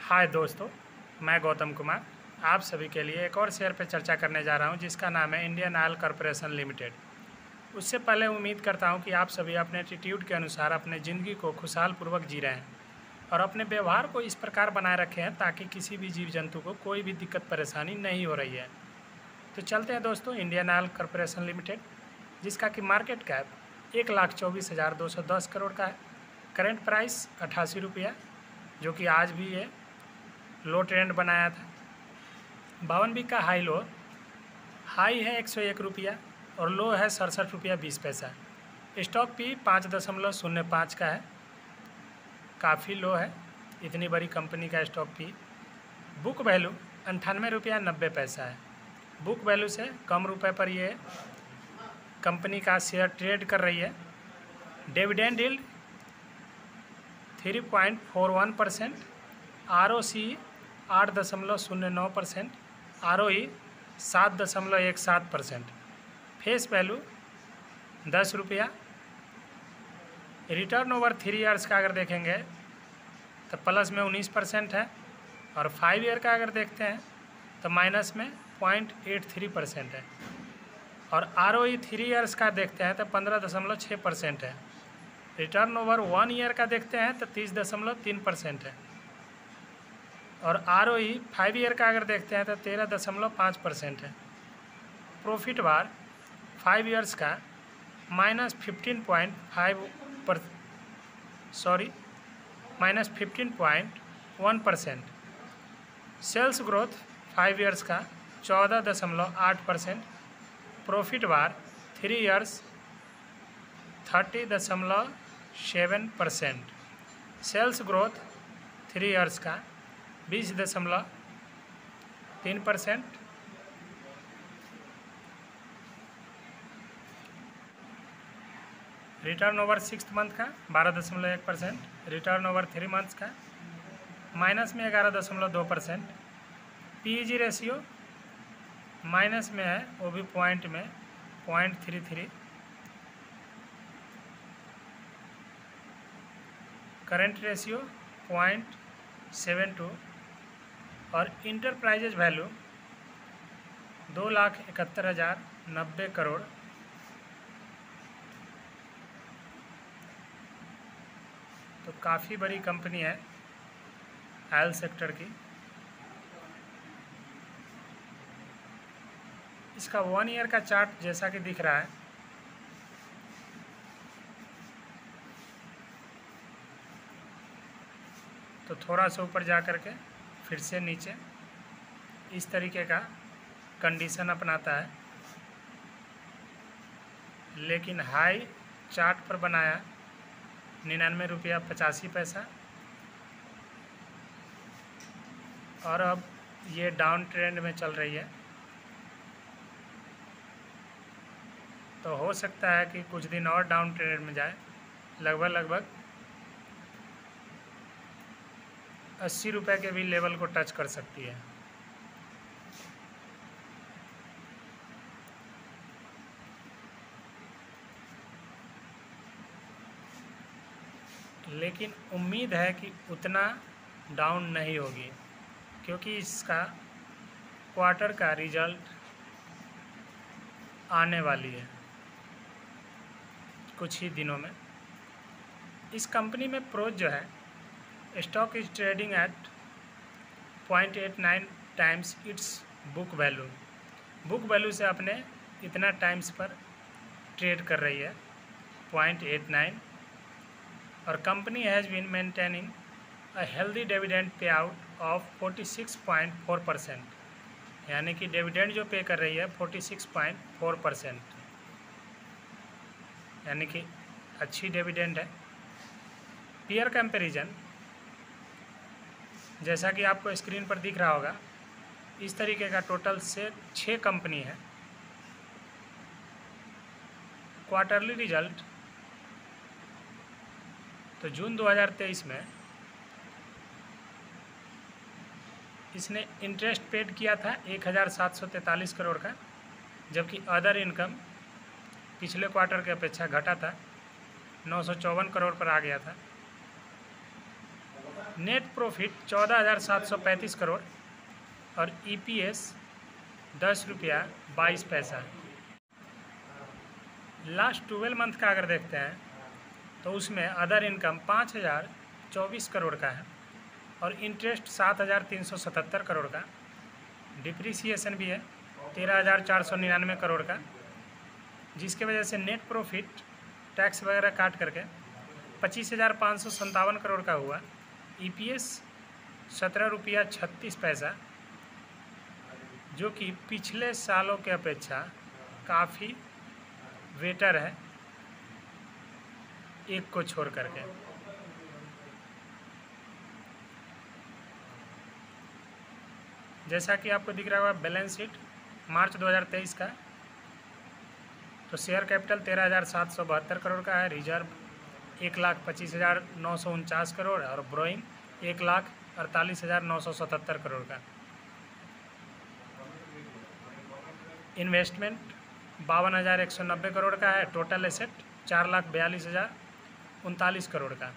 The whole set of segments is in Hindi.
हाय दोस्तों, मैं गौतम कुमार आप सभी के लिए एक और शेयर पर चर्चा करने जा रहा हूं जिसका नाम है इंडियन ऑयल कॉरपोरेशन लिमिटेड। उससे पहले उम्मीद करता हूं कि आप सभी अपने एटीट्यूड के अनुसार अपने ज़िंदगी को खुशहाल पूर्वक जी रहे हैं और अपने व्यवहार को इस प्रकार बनाए रखे हैं ताकि किसी भी जीव जंतु को कोई भी दिक्कत परेशानी नहीं हो रही है। तो चलते हैं दोस्तों, इंडियन ऑयल कॉरपोरेशन लिमिटेड जिसका कि मार्केट कैप 1,24,210 करोड़ का है। करेंट प्राइस 88 रुपया, जो कि आज भी ये लो ट्रेंड बनाया था। 52 वीक का हाई है 101 रुपया और लो है 67 रुपया 20 पैसा। स्टॉक पी 5.05 का है, काफ़ी लो है इतनी बड़ी कंपनी का स्टॉक पी। बुक वैल्यू 98 रुपया 90 पैसा है। बुक वैल्यू से कम रुपए पर ये कंपनी का शेयर ट्रेड कर रही है। Dividend yield 3.41%, ROC 8.09%, ROE 7.17%, face value 10 रुपया। रिटर्न ओवर 3 ईयर्स का अगर देखेंगे तो प्लस में 19% है और 5 ईयर का अगर देखते हैं तो माइनस में 0.83% है और ROE 3 ईयर्स का देखते हैं तो 15.6% है। रिटर्न ओवर 1 ईयर का देखते हैं तो 30.3% है और ROE 5 ईयर का अगर देखते हैं तो 13.5% है। प्रॉफिट वार 5 ईयर्स का -15.1%। सेल्स ग्रोथ 5 ईयर्स का 14.8%। प्रॉफिट वार 3 ईयर्स 30.7%। सेल्स ग्रोथ 3 ईयर्स का 20.3%। रिटर्न ओवर 6 मंथ का 12.1%। रिटर्न ओवर 3 मंथ्स का माइनस में 11.2%। PEG रेशियो माइनस में है, वो भी पॉइंट में 0.33। करंट रेशियो 0.72 और इंटरप्राइजेज वैल्यू 2,71,090 करोड़। तो काफ़ी बड़ी कंपनी है ऑयल सेक्टर की। इसका 1 ईयर का चार्ट जैसा कि दिख रहा है तो थोड़ा सा ऊपर जा कर के फिर से नीचे इस तरीके का कंडीशन अपनाता है, लेकिन हाई चार्ट पर बनाया 99 रुपया 85 पैसा और अब ये डाउन ट्रेंड में चल रही है। तो हो सकता है कि कुछ दिन और डाउन ट्रेंड में जाए, लगभग 80 रुपये के भी लेवल को टच कर सकती है। लेकिन उम्मीद है कि उतना डाउन नहीं होगी क्योंकि इसका क्वार्टर का रिजल्ट आने वाली है कुछ ही दिनों में। इस कंपनी में प्रोज जो है, stock is trading at 0.89 times its book value. Book value से अपने इतना टाइम्स पर ट्रेड कर रही है 0.89 और company has been maintaining a healthy dividend pay out of 46.4%, यानी कि डिविडेंड जो पे कर रही है 46.4%, यानी कि अच्छी डिविडेंड है। पीयर कंपैरिजन जैसा कि आपको स्क्रीन पर दिख रहा होगा, इस तरीके का टोटल से 6 कंपनी है। क्वार्टरली रिजल्ट तो जून 2023 में इसने इंटरेस्ट पेड किया था 1,743 करोड़ का, जबकि अदर इनकम पिछले क्वार्टर की अपेक्षा घटा था, 954 करोड़ पर आ गया था। नेट प्रॉफिट 14,735 करोड़ और EPS 10 रुपया 22 पैसा। लास्ट 12 मंथ का अगर देखते हैं तो उसमें अदर इनकम 5,024 करोड़ का है और इंटरेस्ट 7,377 करोड़ का, डिप्रिसिएशन भी है 13,499 करोड़ का, जिसके वजह से नेट प्रॉफिट टैक्स वगैरह काट करके 25,557 करोड़ का हुआ। EPS 17 रुपया 36 पैसा, जो कि पिछले सालों के अपेक्षा काफ़ी बेटर है, एक को छोड़ करके। जैसा कि आपको दिख रहा होगा बैलेंस शीट मार्च 2023 का, तो शेयर कैपिटल 13,772 करोड़ का है, रिजर्व 1,25,949 करोड़ और ब्रोइंग 1,48,977 करोड़ का। इन्वेस्टमेंट 52,190 करोड़ का है। टोटल एसेट 4,42,039 करोड़ का।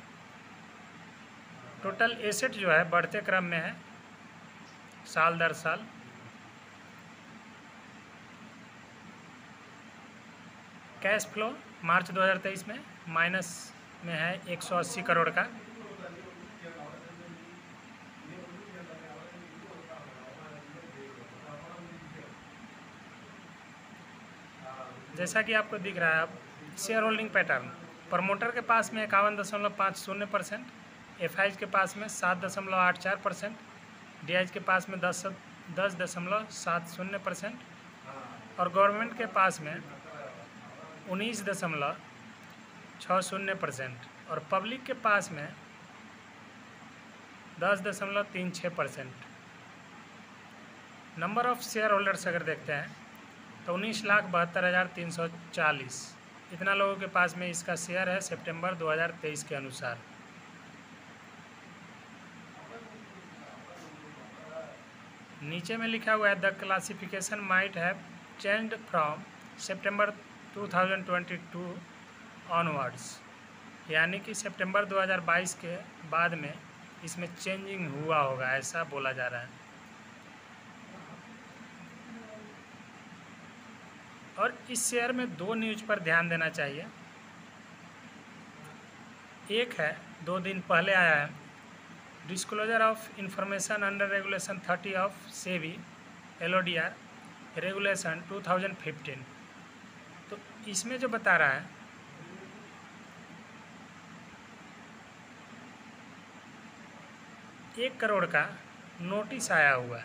टोटल एसेट जो है बढ़ते क्रम में है साल दर साल। कैश फ्लो मार्च 2023 में माइनस में है 180 करोड़ का। जैसा कि आपको दिख रहा है अब शेयर होल्डिंग पैटर्न, प्रमोटर के पास में 51.50%, FIs के पास में 7.84%, DIs के पास में 10.70% और गवर्नमेंट के पास में 19.60% और पब्लिक के पास में 10.36%। नंबर ऑफ शेयर होल्डर्स अगर देखते हैं तो 19,72,340 इतना लोगों के पास में इसका शेयर है सितंबर 2023 के अनुसार। नीचे में लिखा हुआ है the classification might have changed from September 2022 onwards, यानी कि सितंबर 2022 के बाद में इसमें चेंजिंग हुआ होगा, ऐसा बोला जा रहा है। और इस शेयर में दो न्यूज पर ध्यान देना चाहिए। एक है 2 दिन पहले आया है disclosure of information under regulation 30 of SEBI LODR regulation 2015। तो इसमें जो बता रहा है 1 करोड़ का नोटिस आया हुआ है।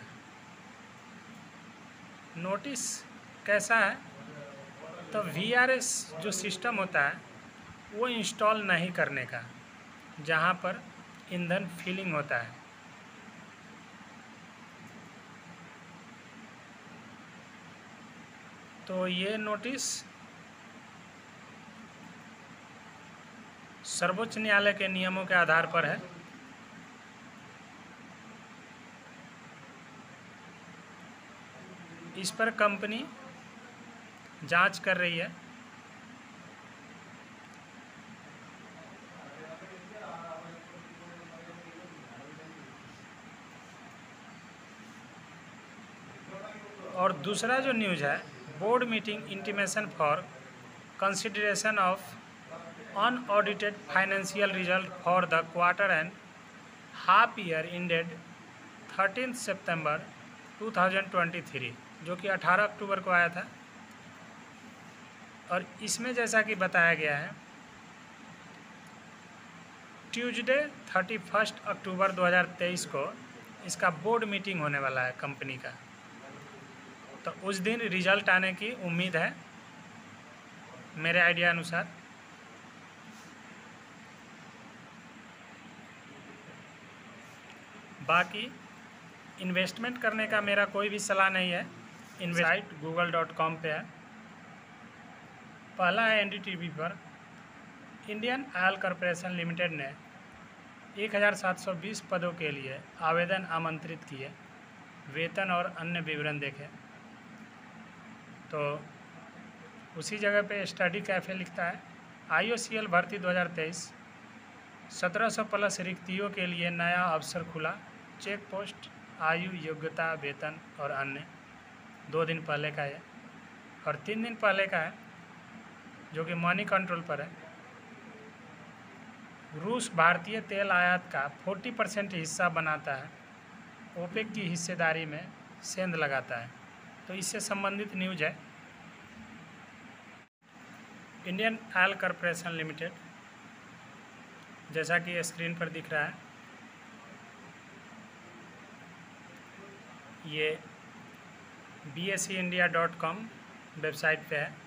नोटिस कैसा है, तो VRS जो सिस्टम होता है वो इंस्टॉल नहीं करने का, जहाँ पर ईंधन फिलिंग होता है। तो ये नोटिस सर्वोच्च न्यायालय के नियमों के आधार पर है। इस पर कंपनी जांच कर रही है। और दूसरा जो न्यूज़ है board meeting intimation for consideration of unaudited financial result for the quarter and half year ended 13 September 2023, जो कि 18 अक्टूबर को आया था। और इसमें जैसा कि बताया गया है ट्यूसडे 31 अक्टूबर 2023 को इसका बोर्ड मीटिंग होने वाला है कंपनी का। तो उस दिन रिजल्ट आने की उम्मीद है मेरे आइडिया अनुसार। बाकी इन्वेस्टमेंट करने का मेरा कोई भी सलाह नहीं है। इनसाइट google.com पे है। पहला है NDTV पर इंडियन ऑयल कॉरपोरेशन लिमिटेड ने 1,720 पदों के लिए आवेदन आमंत्रित किए, वेतन और अन्य विवरण देखें। तो उसी जगह पे स्टडी कैफ़े लिखता है IOCL भर्ती 2023 1700 प्लस रिक्तियों के लिए नया अवसर खुला। चेक पोस्ट, आयु, योग्यता, वेतन और अन्य। 2 दिन पहले का है और 3 दिन पहले का है जो कि मनी कंट्रोल पर है। रूस भारतीय तेल आयात का 40% हिस्सा बनाता है। ओपेक की हिस्सेदारी में सेंध लगाता है। तो इससे संबंधित न्यूज़ है। इंडियन ऑयल कॉरपोरेशन लिमिटेड, जैसा कि स्क्रीन पर दिख रहा है, ये bseindia.com वेबसाइट पे है।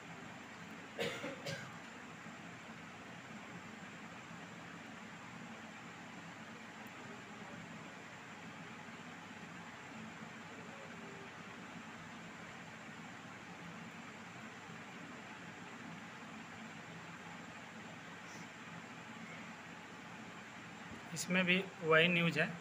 इसमें भी वही न्यूज़ है।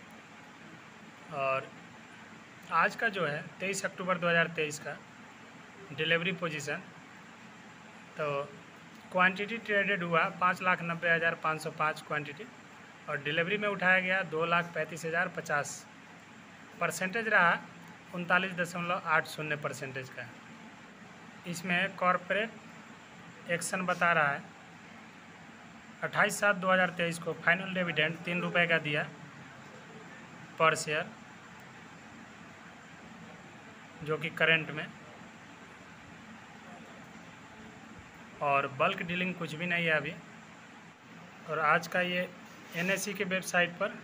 और आज का जो है 23 अक्टूबर 2023 का डिलीवरी पोजीशन, तो क्वांटिटी ट्रेडेड हुआ 5,90,505 क्वांटिटी और डिलीवरी में उठाया गया 2,35,050। परसेंटेज रहा 39.80% का। इसमें कॉरपोरेट एक्शन बता रहा है 28/7/2023 को फाइनल डिविडेंड 3 रुपये का दिया पर शेयर, जो कि करंट में, और बल्क डीलिंग कुछ भी नहीं है अभी। और आज का ये NSE के वेबसाइट पर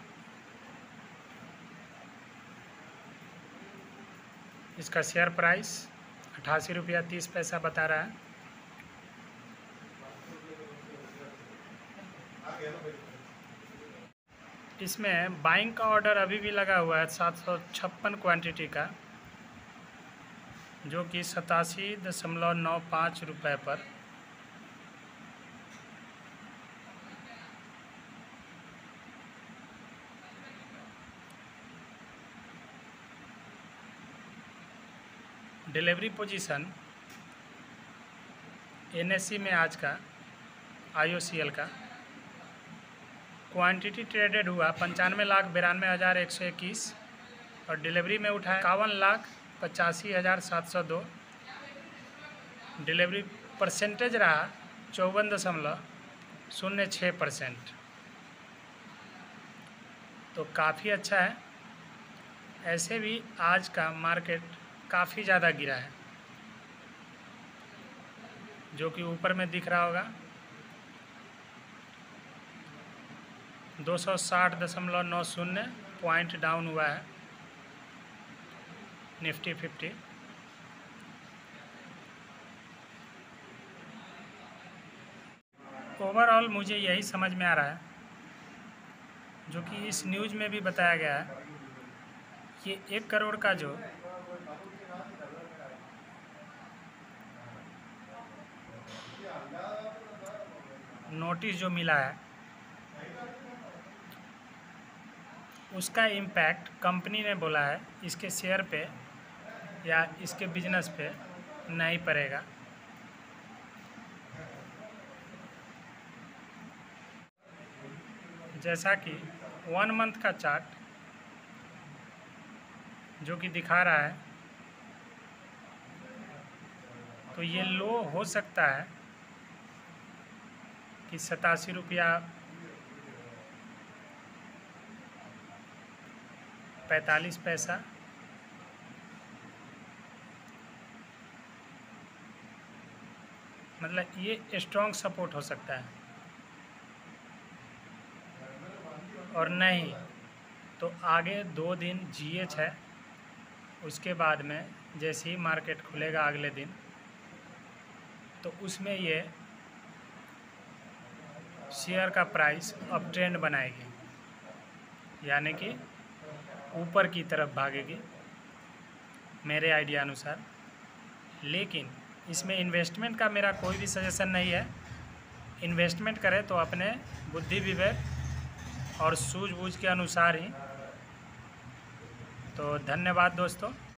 इसका शेयर प्राइस 88 रुपया 30 पैसा बता रहा है। इसमें बाइंग का ऑर्डर अभी भी लगा हुआ है 756 क्वांटिटी का, जो कि 87.95 रुपये पर। डिलीवरी पोजीशन NSE में आज का IOCL का क्वांटिटी ट्रेडेड हुआ 95,92,121 और डिलीवरी में उठाया 51,85,702। डिलीवरी परसेंटेज रहा 54.06%। तो काफ़ी अच्छा है। ऐसे भी आज का मार्केट काफ़ी ज़्यादा गिरा है, जो कि ऊपर में दिख रहा होगा 260.90 पॉइंट डाउन हुआ है निफ्टी 50। ओवरऑल मुझे यही समझ में आ रहा है, जो कि इस न्यूज़ में भी बताया गया है, कि 1 करोड़ का जो नोटिस जो मिला है, उसका इम्पैक्ट कंपनी ने बोला है इसके शेयर पे या इसके बिजनेस पे नहीं पड़ेगा। जैसा कि 1 मंथ का चार्ट जो कि दिखा रहा है, तो ये लो हो सकता है कि 87 रुपया 45 पैसा, मतलब ये स्ट्रॉन्ग सपोर्ट हो सकता है। और नहीं तो आगे 2 दिन GH है, उसके बाद में जैसे ही मार्केट खुलेगा अगले दिन, तो उसमें ये शेयर का प्राइस अप ट्रेंड बनाएगी, यानी कि ऊपर की तरफ भागेगी मेरे आइडिया अनुसार। लेकिन इसमें इन्वेस्टमेंट का मेरा कोई भी सजेशन नहीं है। इन्वेस्टमेंट करें तो अपने बुद्धि विवेक और सूझबूझ के अनुसार ही। तो धन्यवाद दोस्तों।